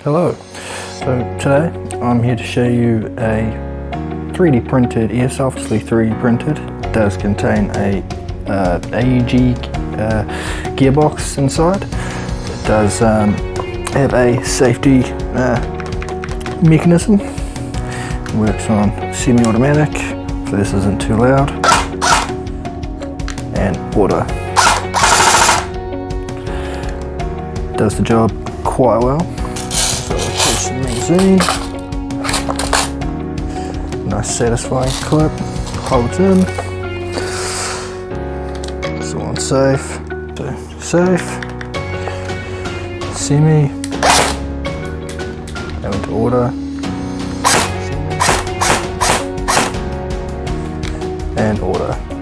Hello, so today I'm here to show you a 3D printed, airsoftly 3D printed. It does contain a AEG gearbox inside. It does have a safety mechanism. It works on semi-automatic, so this isn't too loud, and auto. Does the job quite well. So I'll close the magazine. Nice satisfying clip. Holds in. It's all on safe. So safe. Semi. Go into auto. And auto.